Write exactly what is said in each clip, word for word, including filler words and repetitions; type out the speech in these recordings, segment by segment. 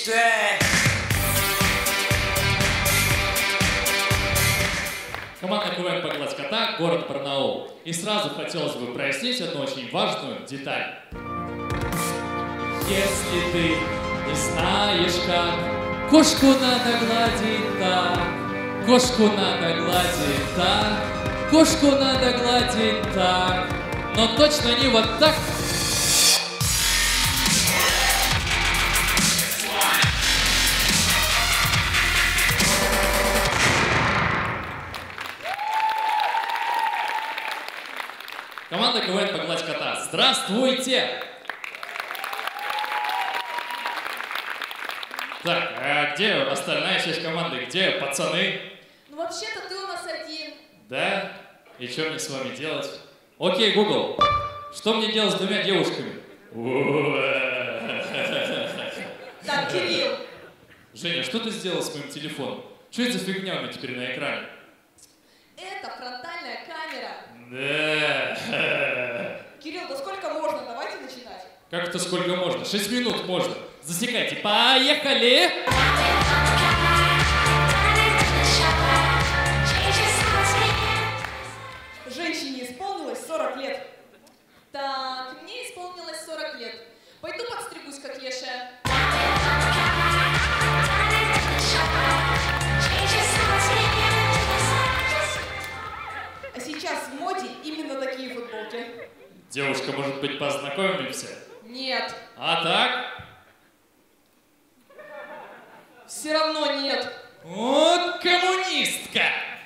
действие. Команда КВН «Погладь кота», город Барнаул. И сразу хотелось бы прояснить одну очень важную деталь. Если ты не знаешь как, кошку надо гладить так, кошку надо гладить так, кошку надо гладить так, но точно не вот так. Команда КВН «Погладь кота». Здравствуйте! Так, а где остальная часть команды? Где пацаны? Ну вообще-то ты у нас один. Да? И что мне с вами делать? Окей, Google, что мне делать с двумя девушками? Так, Кирилл. Женя, что ты сделал с моим телефоном? Что это за фигня у меня теперь на экране? Это фронтальная камера. Да. Кирилл, да сколько можно? Давайте начинать. Как это сколько можно? Шесть минут можно. Засекайте. Поехали! Женщине исполнилось сорок лет. Так, мне исполнилось сорок лет. Пойду подстригусь, как лешая. А сейчас в моде именно такие футболки. Девушка, может быть, познакомимся? Нет. А так? Все равно нет. Вот коммунистка!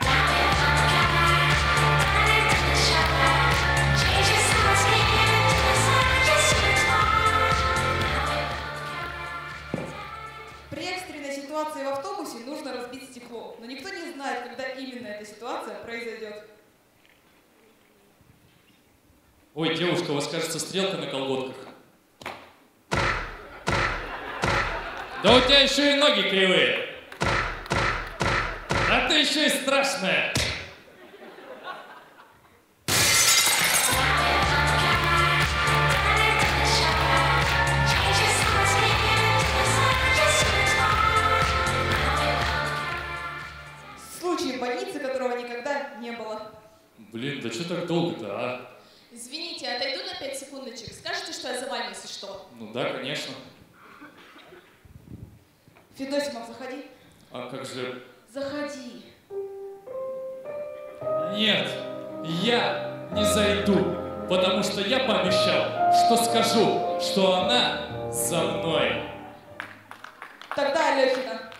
При экстренной ситуации в автобусе нужно разбить стекло, но никто не знает, когда именно эта ситуация произойдет. Ой, девушка, у вас, кажется, стрелка на колготках. Да у тебя еще и ноги кривые. А ты еще и страшная. Случай в больнице, которого никогда не было. Блин, да что так долго-то, а? Извините, отойду на пять секундочек. Скажете, что я за вами, если что? Ну да, конечно. Федосимов, заходи. А как же... Заходи. Нет, я не зайду, потому что я пообещал, что скажу, что она за мной. Тогда Алехина.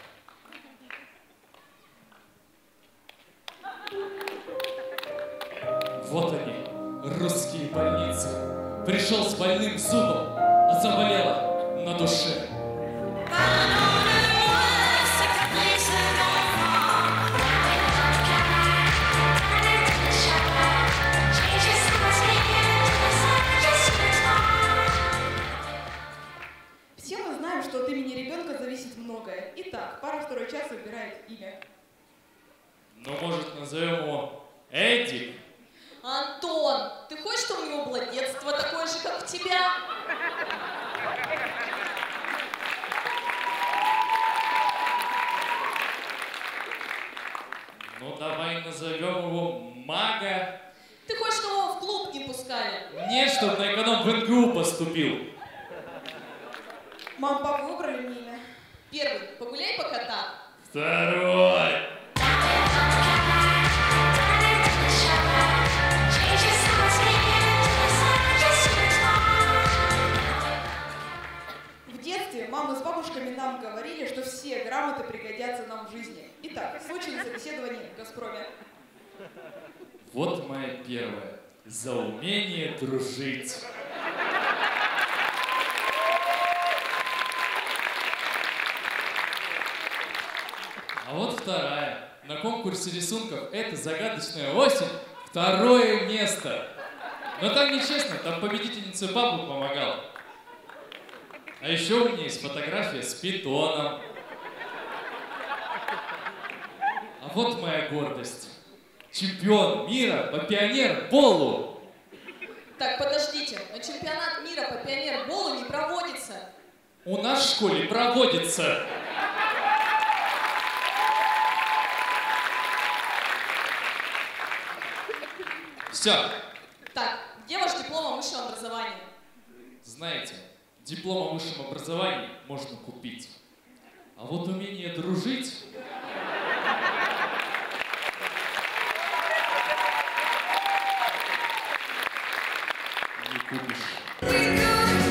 Вот они, русские больницы. Пришел с больным зубом, а заболела на душе. Все мы знаем, что от имени ребенка зависит многое. Итак, пара второй час выбирает имя. Ну, может, назовем его Эдик? Антон, ты хочешь, чтобы у него было детство такое же, как у тебя? Ну, давай назовем его Мага. Ты хочешь, чтобы его в клуб не пускали? Не, чтобы на эконом в эн гэ у поступил. Мам, папа выбрали мне имя. Первый. Погуляй по котам. Второй. В детстве мамы с бабушками нам говорили, что все грамоты пригодятся нам в жизни. Итак, случай на собеседовании в «Газпроме». Вот моя первая. За умение дружить. А вот вторая. На конкурсе рисунков «Это загадочная осень» второе место. Но там нечестно, там победительница бабу помогала. А еще у меня есть фотография с питоном. А вот моя гордость. Чемпион мира по пионерболу. Так, подождите, но чемпионат мира по пионерболу не проводится. У нас в школе проводится. Все. Так, где ваш диплом о высшем образовании? Знаете, диплом о высшем образовании можно купить. А вот умение дружить... не купишь.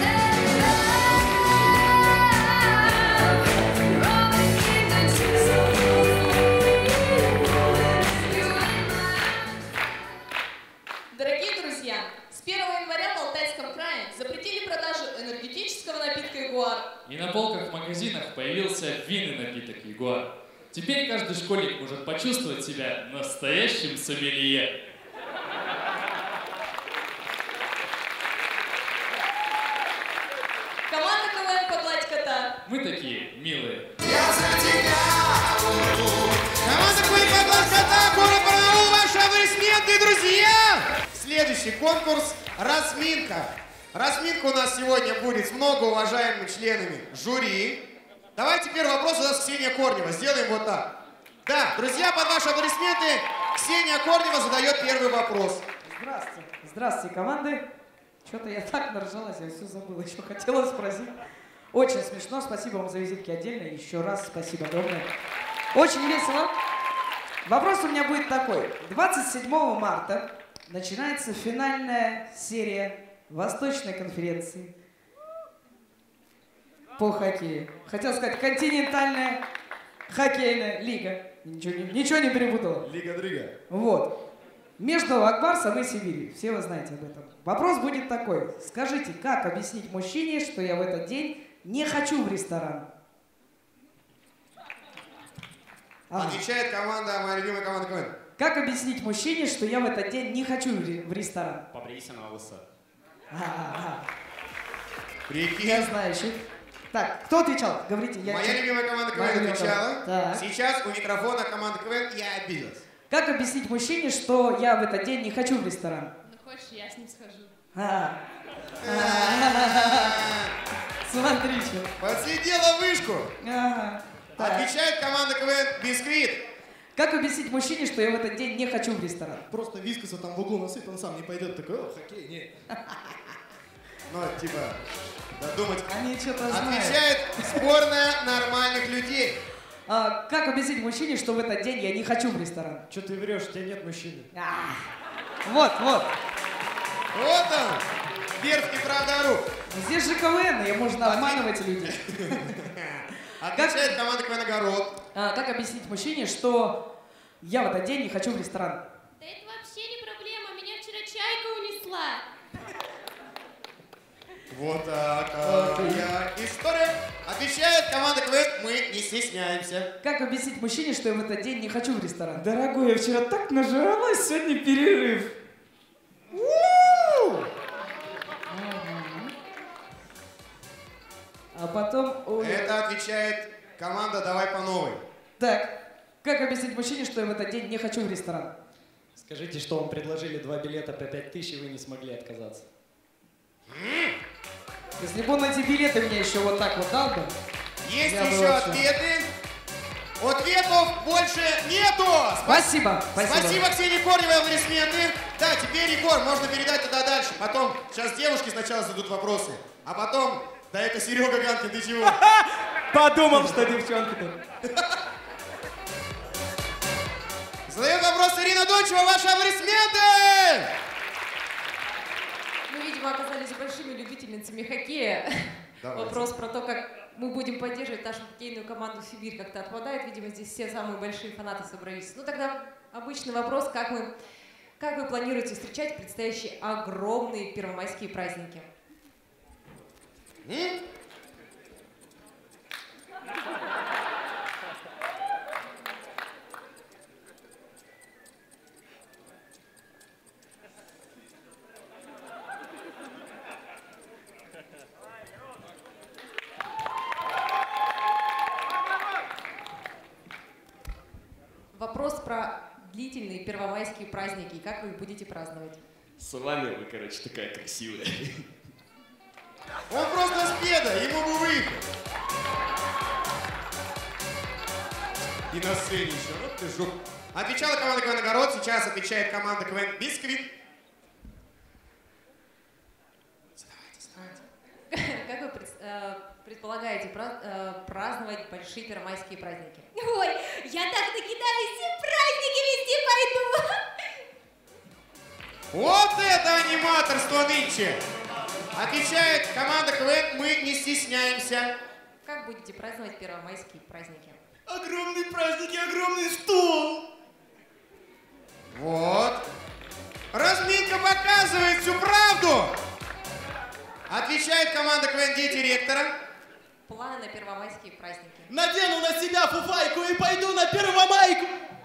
Дорогие друзья, с первого января в Алтайском крае запретили продажу энергетического напитка «Ягуар». И на полках в магазинах появился винный напиток «Ягуар». Теперь каждый школьник может почувствовать себя настоящим сомелье. Команда КВН «Погладь кота». Мы такие милые. Команда КВН «Погладь кота», город Барнаул, ваши аплодисменты, друзья! Следующий конкурс «Разминка». Разминка у нас сегодня будет с многоуважаемыми членами жюри. Давайте первый вопрос у нас Ксения Корнева. Сделаем вот так. Да, друзья, под ваши аплодисменты Ксения Корнева задает первый вопрос. Здравствуйте. Здравствуйте, команды. Что-то я так наржалась, я все забыла, еще хотела спросить. Очень смешно, спасибо вам за визитки отдельно. Еще раз спасибо огромное. Очень весело. Вопрос у меня будет такой. двадцать седьмого марта начинается финальная серия Восточной конференции по хоккею. Хотел сказать, континентальная хоккейная лига. Ничего не, ничего не перепутала. Лига-дрига. Вот. Между Акбарсом и Сибирью. Все вы знаете об этом. Вопрос будет такой. Скажите, как объяснить мужчине, что я в этот день не хочу в ресторан? Ага. Отвечает команда, моя любимая команда КВН. Как объяснить мужчине, что я в этот день не хочу в ре- в ресторан? Побрейся на лысо. А-а-а. Прикинь. Я знаю еще. Так, кто отвечал? Говорите. Я Моя чё- любимая команда Моя КВН любимая отвечала. команда. Так. Сейчас у микрофона команда КВН «Я обиделась». Как объяснить мужчине, что я в этот день не хочу в ресторан? Ну хочешь, я с ним схожу. А. Смотри, что. Подсидела вышку. Ага. Так. Отвечает команда КВН «Бисквит». Как объяснить мужчине, что я в этот день не хочу в ресторан? Просто вискоса там в углу насыпь, он сам не пойдет такой, о, хоккей, нет. Ну, типа, додумать. Они что-то знают. Отвечает сборная нормальных людей. А, как объяснить мужчине, что в этот день я не хочу в ресторан? Что ты врешь, у тебя нет мужчины. А, вот, вот. Вот он, Бердский правда.ру. Здесь же КВН, и можно обманывать людей. Отвечает команда КВН «Огород». А, как объяснить мужчине, что я в этот день не хочу в ресторан? Да это вообще не проблема, меня вчера чайка унесла. Вот такая история. Отвечает команда КВН «Мы не стесняемся». Как объяснить мужчине, что я в этот день не хочу в ресторан? Дорогой, я вчера так нажралась, сегодня перерыв. А потом... ой, Это отвечает команда «Давай по новой». Так, как объяснить мужчине, что я в этот день не хочу в ресторан? Скажите, что вам предложили два билета по пять тысяч, и вы не смогли отказаться. Если бы он эти билеты мне еще вот так вот дал бы... Есть Я бы еще вообще- ответы. Ответов больше нету. Спасибо, спасибо. Спасибо, Ксении Корневой, аплодисменты. Да, теперь, Егор, можно передать туда дальше. Потом, сейчас девушки сначала зададут вопросы, а потом, да это Серега Ганкин, ты чего? Подумал, что девчонки-то. Задает вопрос Ирина Дончева, ваши аплодисменты! Мы, видимо, оказались большими любительницами хоккея. Давайте. Вопрос про то, как мы будем поддерживать нашу хоккейную команду «Сибирь», как-то отпадает. Видимо, здесь все самые большие фанаты собрались. Ну тогда обычный вопрос, как вы, как вы планируете встречать предстоящие огромные первомайские праздники? М? Вопрос про длительные первомайские праздники и как вы их будете праздновать? С вами вы, короче, такая красивая. Он просто с педа, ему бы выехать. И на сцене еще. Вот ты жук. Отвечала команда КВН «Огород», сейчас отвечает команда КВН «Бисквит». Как вы пред- э, предполагаете пра- э, праздновать большие первомайские праздники? Ой, я так накидаюсь, все праздники везде пойду. Вот это аниматорство нынче! Отвечает команда КВН «Мы не стесняемся». Как будете праздновать первомайские праздники? Огромный праздник и огромный стол. Вот. Разминка показывает всю правду. Отвечает команда КВН «Дети ректора». Планы на первомайские праздники. Надену на себя фуфайку и пойду на первомайку.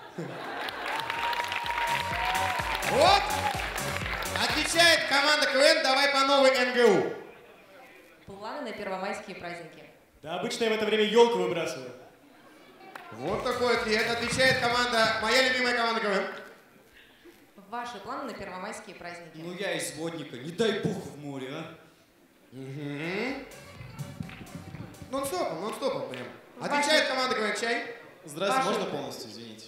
Вот. Отвечает команда КВН «Давай по новой эн гэ у». Планы на первомайские праздники. Да обычно я в это время елку выбрасываю. Вот такой ответ. Отвечает команда, моя любимая команда КВН. Ваши планы на первомайские праздники. Ну я из водника, не дай бог в море, а. Угу. Нон-стопом, нон-стопом прям. Отвечает команда КВН «Чай». Здравствуйте, Ваши- можно полностью, извините?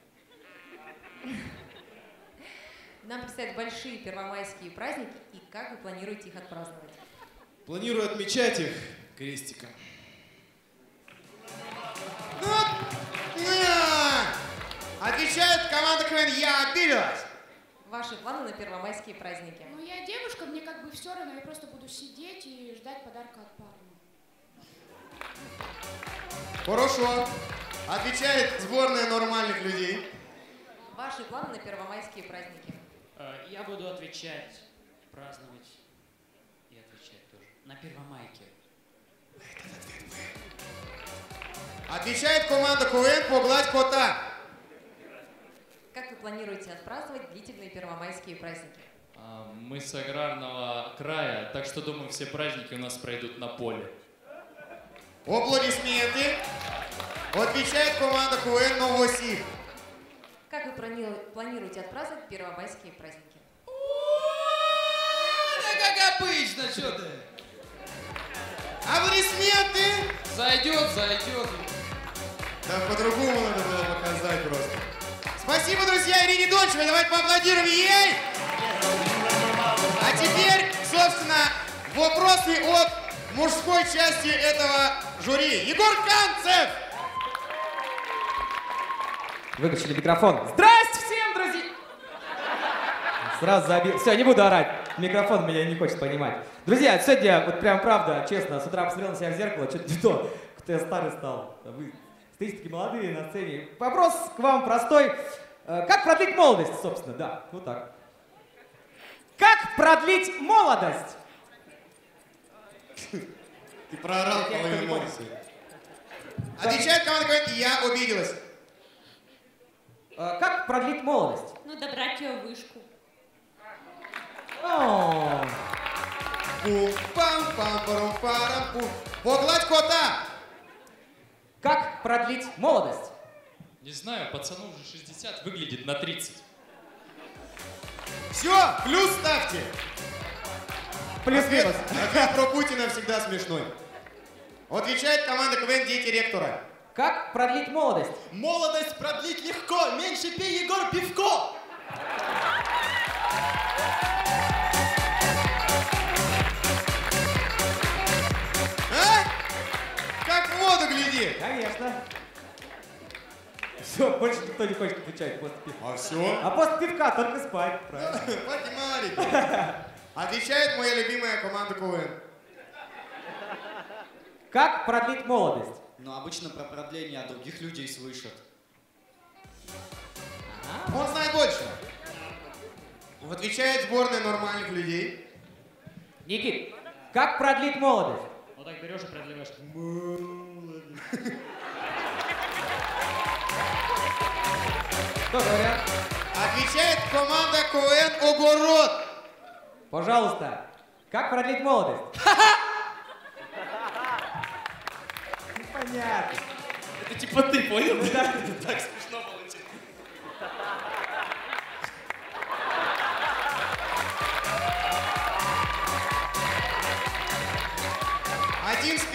Нам предстоят большие первомайские праздники, и как вы планируете их отпраздновать? Планирую отмечать их крестиком. Вот. На! Отвечает команда КВН «Я обиделась». Ваши планы на первомайские праздники. Ну, я девушка, мне как бы все равно, я просто буду сидеть и ждать подарка от парня. Хорошо. Отвечает сборная нормальных людей. Ваши планы на первомайские праздники. Э, Я буду отвечать, праздновать и отвечать тоже. На Первомайке. Отвечает команда КВН «Погладь кота». Как вы планируете отпраздновать длительные первомайские праздники? А, Мы с аграрного края, так что, думаю, все праздники у нас пройдут на поле. Аплодисменты. Отвечает команда КВН «Новосиб». Как вы плани- планируете отпраздновать первомайские праздники? Да как обычно, что ты? Аплодисменты. Зайдет, зайдет. Да по-другому надо было показать просто. Спасибо, друзья, Ирине Дончевой. Давайте поаплодируем ей. А теперь, собственно, вопросы от мужской части этого жюри. Егор Канцев. Выключили микрофон. Здрасте всем, друзья! Сразу забил. Все, не буду орать. Микрофон меня не хочет понимать. Друзья, сегодня, вот прям правда, честно, с утра посмотрел на себя в зеркало, что-то не то, кто я старый стал. А вы стоите такие молодые на сцене. Вопрос к вам простой. Э, Как продлить молодость, собственно? Да, вот так. Как продлить молодость? Ты проорал Я половину это не понял. эмоций. Отвечает команда КВН «Я обиделась». Э, Как продлить молодость? Ну, добрать ее вышку. О, Пум-пам-пам-парум-парам-пум. Погладь кота. Как продлить молодость? Не знаю, пацану уже шестьдесят, выглядит на тридцать. Все, плюс ставьте. Плюс-минус. Ответ про Путина всегда смешной. Отвечает команда КВН «Дети ректора». Как продлить молодость? Молодость продлить легко, меньше пей, Егор, пивко! А? Как в воду глядит. Конечно. Все, больше никто не хочет отвечать после пивка. А все? А после пивка только спать, правильно? Математики. Отвечает моя любимая команда КВН. Как продлить молодость? Но обычно про продление от других людей слышат. Он знает больше. Отвечает сборная нормальных людей. Никит, как продлить молодость? Вот так берешь и продлеваешь. Кто говорят? Отвечает команда КВН «Огород». Пожалуйста, как продлить молодость? Понятно. Это типа ты, понял? Да. Так смешно получилось.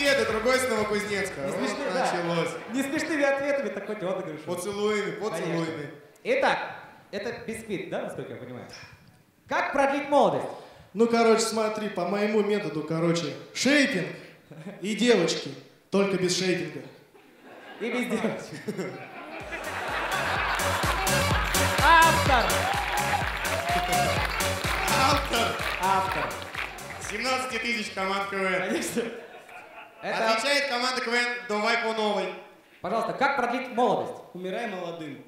Победа, другой с Новокузнецка. Не Вот смешные, да. началось. Не смешными ответами такой отыгрыш. Поцелуями, поцелуями. Конечно. Итак, это бисквит, да, насколько я понимаю? Как продлить молодость? Ну, короче, смотри, по моему методу, короче, шейпинг и девочки, только без шейпинга. И без девочек. Автор! Автор. Автор. семнадцать тысяч команд КВН. Конечно. Это- Отвечает команда КВН «Давай по новой». Пожалуйста, как продлить молодость? Умирай молодым.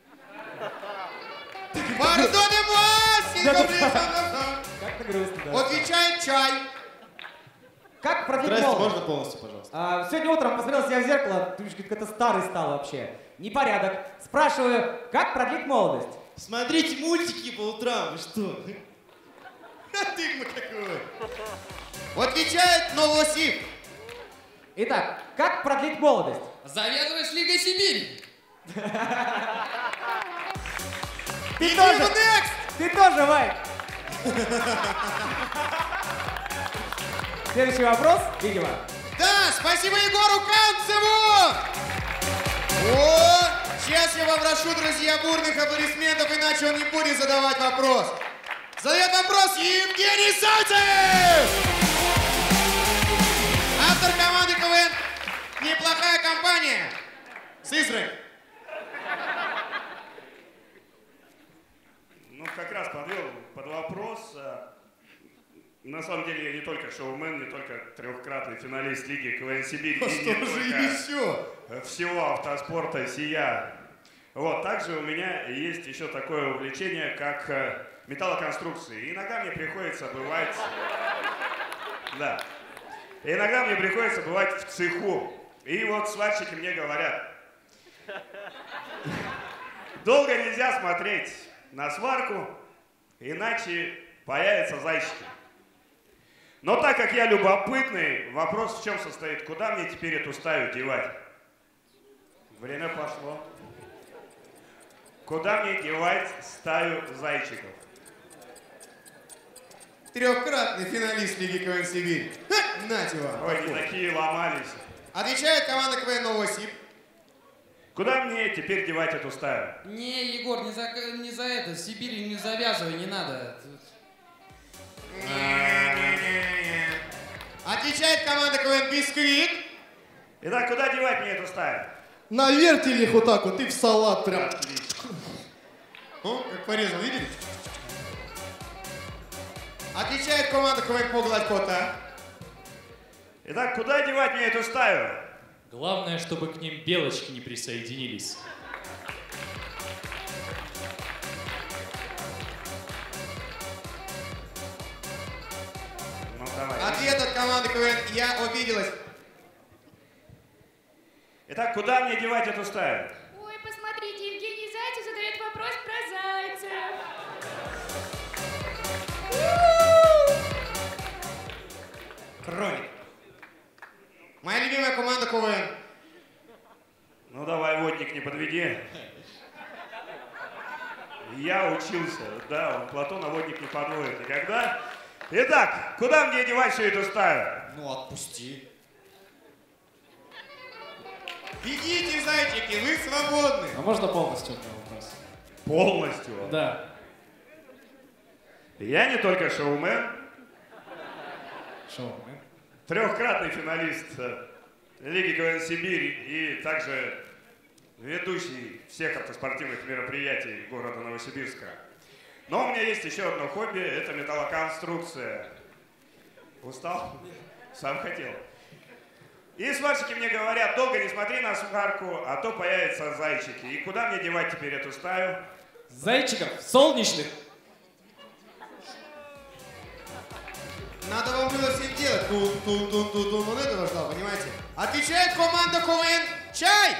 Пардон, Как-то грустно, да. Отвечает чай. Как продлить Здрасте, молодость? можно полностью, пожалуйста? А, сегодня утром посмотрел себя в зеркало, ты какой-то старый стал вообще. Непорядок. Спрашиваю, как продлить молодость? Смотрите мультики по утрам, вы что? Ты какой. Отвечает Новосиб. Итак, как продлить молодость? Завязывай с Лигой Сибирь. Ты тоже, ты тоже, Вай. Следующий вопрос, видимо. Да, спасибо Егору Канцеву! О, сейчас я попрошу, друзья, бурных аплодисментов, иначе он не будет задавать вопрос. Задает вопрос Евгений Зайцев! Автор команды КВН «Неплохая компания». Сызрань. Ну, как раз подвел под вопрос. На самом деле я не только шоумен, не только трехкратный финалист Лиги КВН Сибирь. А и что не же только еще? всего автоспорта сия. Вот, также у меня есть еще такое увлечение, как э, металлоконструкции. Иногда мне приходится бывать... Да. Иногда мне приходится бывать в цеху. И вот сварщики мне говорят, долго нельзя смотреть на сварку, иначе появятся зайчики. Но так как я любопытный, вопрос в чем состоит? Куда мне теперь эту стаю девать? Время пошло. Куда мне девать стаю зайчиков? Трехкратный финалист Лиги КВН Сибирь. Ха, нате вам. Ой, не такие ломались. Отвечает команда КВН Новосиб. Куда мне теперь девать эту стаю? Не, Егор, не за, не за это. Сибирь не завязывай, не надо. Отвечает команда КВН Бисквит. Итак, куда девать мне эту стаю? На вертеле их вот так вот и в салат прям. О, как порезал, видели? Отвечает команда КВН «Погладь кота». Итак, куда девать мне эту стаю? Главное, чтобы к ним белочки не присоединились. Ну, давай. Ответ от команды КВН «Я обиделась». Итак, куда мне девать эту стаю? Ой, посмотрите, Евгений Зайцев задает вопрос про зайцев. Кроник. Моя любимая команда КВН. Ну давай, водник, не подведи. Я учился, да, у Платона водник не подводит никогда. Итак, куда мне девать всю эту стаю? Ну, отпусти. Бегите, зайчики, вы свободны. А можно полностью этот вопрос? Полностью? Да. Я не только шоумен, Шоумен. трехкратный финалист э, Лиги КВН Сибирь и также ведущий всех автоспортивных мероприятий города Новосибирска. Но у меня есть еще одно хобби, это металлоконструкция. Устал? Сам хотел. И сварщики мне говорят, долго не смотри на сварку, а то появятся зайчики. И куда мне девать теперь эту стаю? Зайчиков солнечных. Надо вам было всем делать. Тун-тун-тун-тун-тун. Вот это должно, понимаете? Отвечает команда КВН «Чай».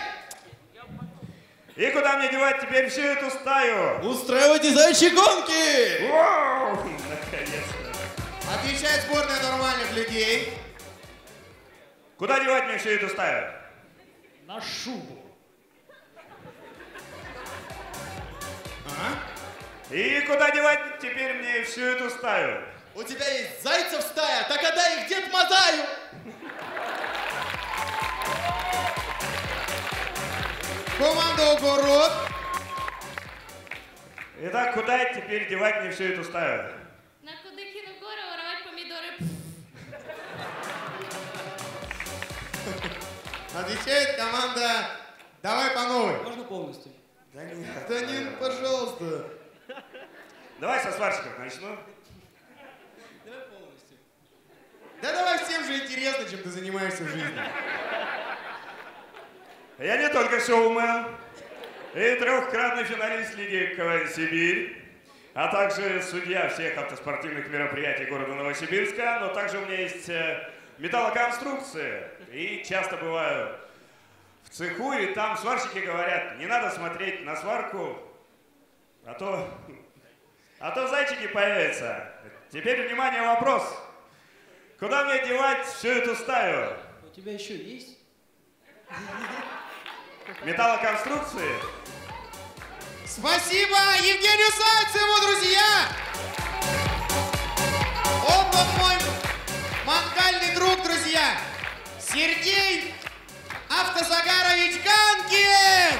И куда мне девать теперь всю эту стаю? Устраивайте зайчьи гонки! Вау! Наконец-то. Отвечает сборная нормальных людей. Куда девать мне всю эту стаю? На шубу. Ага. И куда девать теперь мне всю эту стаю? У тебя есть зайцев стая, так отдай их Дед Мазаю! Команда «Огород». Итак, куда теперь девать мне всю эту стаю? На Кудыкину гору воровать помидоры. Отвечает команда «Давай по новой». Можно полностью? Да нет, да нет, пожалуйста. Давай со сварщиков начну. Давай полностью. Да давай всем же интересно, чем ты занимаешься в жизни. Я не только шоумен, и трехкратный финалист Лиги КВН «Сибирь», а также судья всех автоспортивных мероприятий города Новосибирска, но также у меня есть э, металлоконструкции, и часто бываю в цеху, и там сварщики говорят, не надо смотреть на сварку, а то, а то зайчики появятся. Теперь, внимание, вопрос. Куда мне девать всю эту стаю? У тебя еще есть? Металлоконструкции? Спасибо Евгению Зайцеву, друзья! Он мой мангальный друг, друзья! Сергей Автозагарович Ганкин!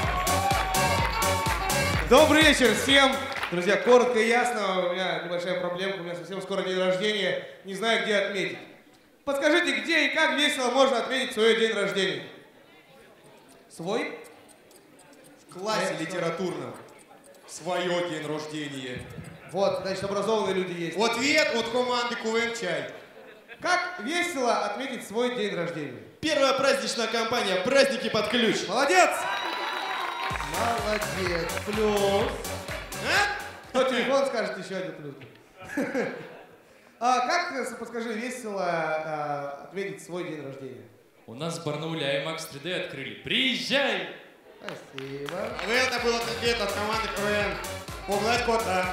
Добрый вечер всем! Друзья, коротко и ясно, у меня небольшая проблемка, у меня совсем скоро день рождения, не знаю, где отметить. Подскажите, где и как весело можно отметить свой день рождения? Свой? В классе литературном. Свое день рождения. Вот, значит, образованные люди есть. Ответ от команды КВН «Чай». Как весело отметить свой день рождения? Первая праздничная кампания «Праздники под ключ». Молодец! Молодец. Плюс. А? Кто телефон скажет, еще один плюс. А как, подскажи, весело а, отметить свой день рождения? У нас в Барнауле аймакс три дэ открыли. Приезжай! Спасибо. А это был ответ от команды КВН «Погладь кота».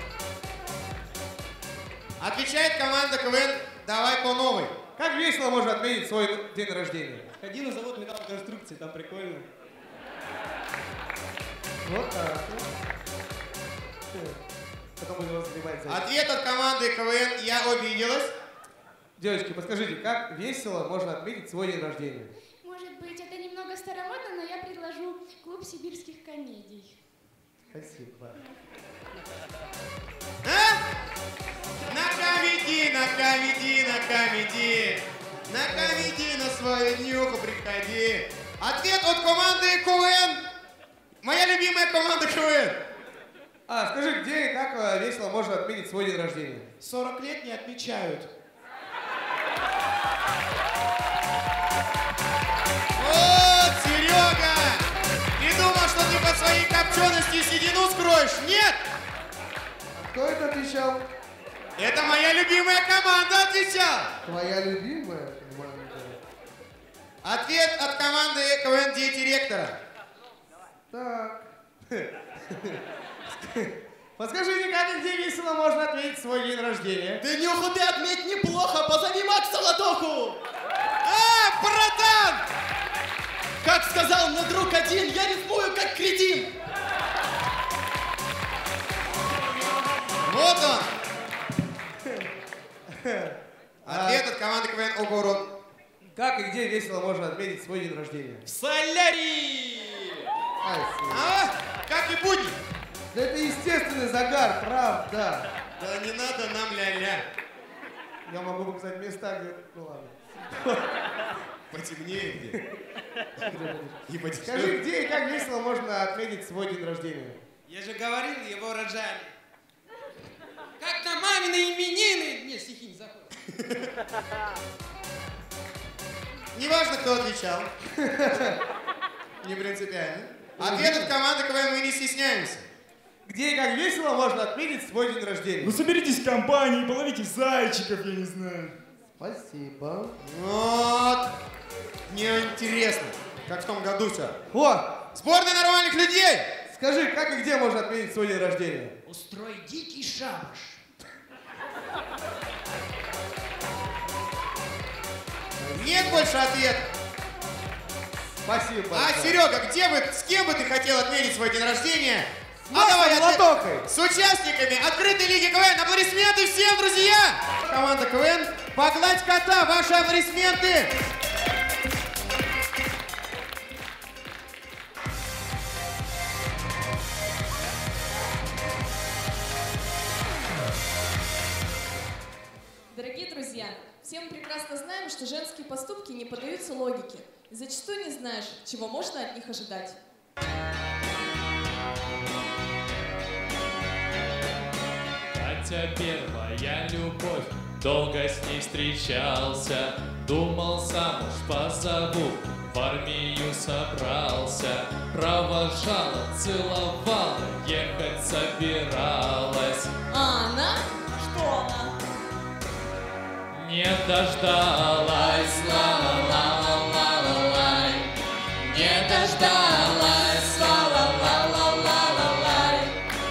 Отвечает команда КВН «Давай по новой». Как весело можно отметить свой день рождения? Ходи на завод металлоконструкции, там прикольно. Вот так. Потом будем вас снимать за это. Ответ от команды КВН «Я обиделась». Девочки, подскажите, как весело можно отметить свой день рождения? Может быть, это немного старомодно, но я предложу клуб сибирских комедий. Спасибо. А? На комеди, на комеди, на комеди. На комеди на свою днюху приходи. Ответ от команды КВН. Моя любимая команда КВН. А, скажи, где и как э, весело можно отметить свой день рождения? сорок лет не отмечают. Вот, Серега! Ты думал, что ты по своей копчености седину скроешь? Нет! Кто это отвечал? Это моя любимая команда отвечала. Твоя любимая команда. Ответ от команды КВН «Дети-ректора». Так. Подскажите, как и где весело можно отметить свой день рождения? Да нюху ты отметь неплохо, позови Макса Латоху! А, братан! Как сказал мне друг один, я рифмую как кретин! Вот он! Ответ от команды КВН «Огород». Как и где весело можно отметить свой день рождения? В солярии! А? Как и будни? Да это естественный загар, правда. Да не надо нам ля-ля. Я могу показать места, где... Ну ладно. Потемнее где. И потемнее. Скажи, где и как весело можно отметить свой день рождения? Я же говорил, его рожали. Как на мамины именины. Не, стихи не заходят. Неважно, кто отвечал. Не принципиально. Ответ от команды КВН «Мы не стесняемся». Где и как весело можно отметить свой день рождения? Ну соберитесь в компании, половите зайчиков, я не знаю. Спасибо. Вот. Мне интересно, как в том году все. О! Сборная нормальных людей! Скажи, как и где можно отметить свой день рождения? Устрой дикий шабаш. Нет больше ответа. Спасибо. А, Серега, где бы, с кем бы ты хотел отметить свой день рождения? С Максом Латохой. С участниками открытой лиги КВН. Аплодисменты всем, друзья! Команда КВН «Погладь кота». Ваши аплодисменты. что женские поступки не поддаются логике. И зачастую не знаешь, чего можно от них ожидать. Катя первая любовь, долго с ней встречался, думал, замуж позову, в армию собрался, провожала, целовала, ехать собиралась. А она? Что она? Не дождалась, ла-ла-ла-ла-ла-ла-лай, не дождалась, ла-ла-ла-ла-ла-ла-лай.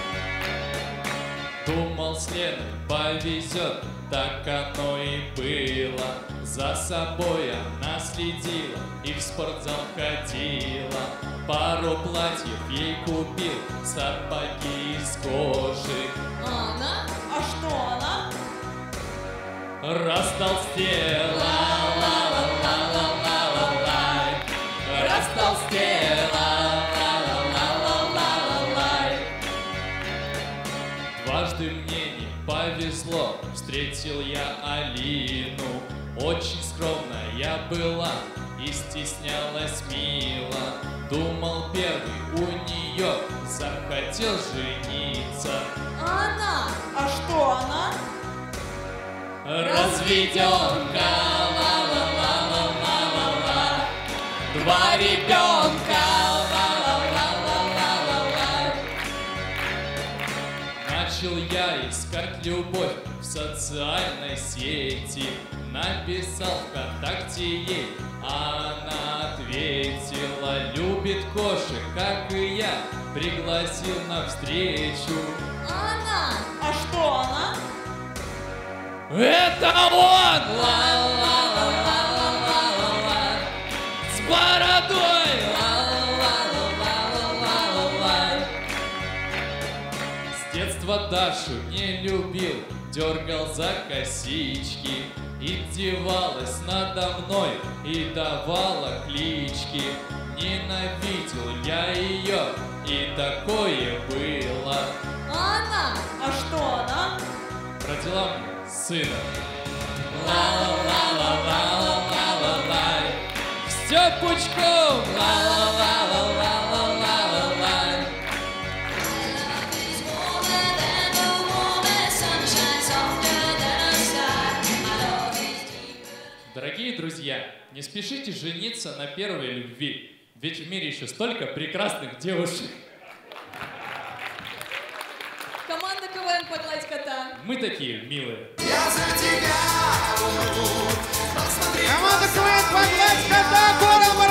Думал, с Леной повезет, так оно и было. За собой она следила и в спортзал ходила. Пару платьев ей купил, сапоги из кожи. А она? А что она? Растолстела, ла-ла-ла-ла-ла-лай, растолстела, ла-ла-ла-ла-ла-лай. Дважды мне не повезло, встретил я Алину. Очень скромная была и стеснялась мило. Думал, первый у нее захотел жениться. А она? А что она? Разведенка, ла-ла-ла-ла-ла-ла, два ребенка, ла-ла-ла-ла-ла-ла. Начал я искать любовь в социальной сети, написал ВКонтакте ей, а она ответила, любит кошек, как и я, пригласил на встречу. А она? А что она? Это он! Ла-ла-ла-ла-ла-ла-ла, с бородой! Ла-ла-ла-ла-ла-ла-ла. С детства Дашу не любил, дергал за косички, издевалась надо мной и давала клички. Ненавидел я ее, и такое было. А она? А что она? Родила мне сына. Ла-ла-ла-ла-ла-ла-ла-лай, все пучком. Ла-ла-ла-ла-ла-ла-ла-лай. Дорогие друзья, не спешите жениться на первой любви, ведь в мире еще столько прекрасных девушек. Команда КВН «Погладь кота». Мы такие милые. Я за тебя умру. Команда КВН «Погладь кота», город